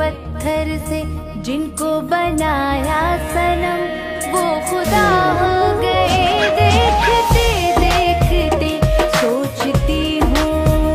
पत्थर से जिनको बनाया सनम, वो खुदा हो गए देखते देखते। सोचती हूँ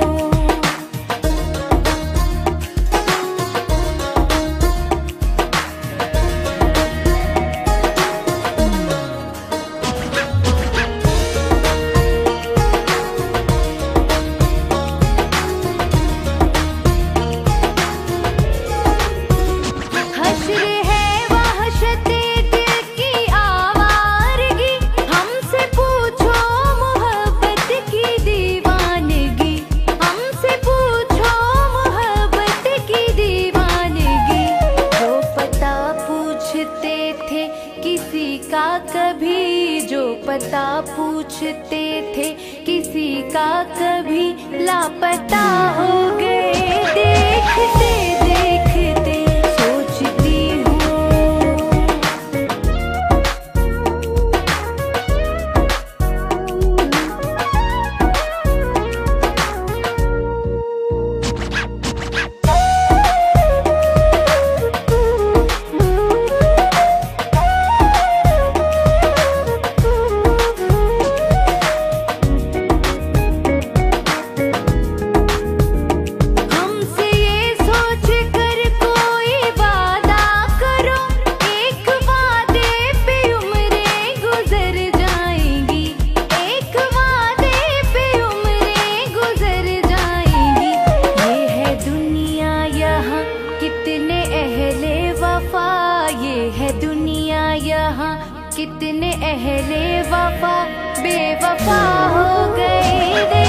कभी, जो पता पूछते थे किसी का कभी लापता हो गए देखते देखते। सोचती कितने अहले वफा बेवफा हो गए।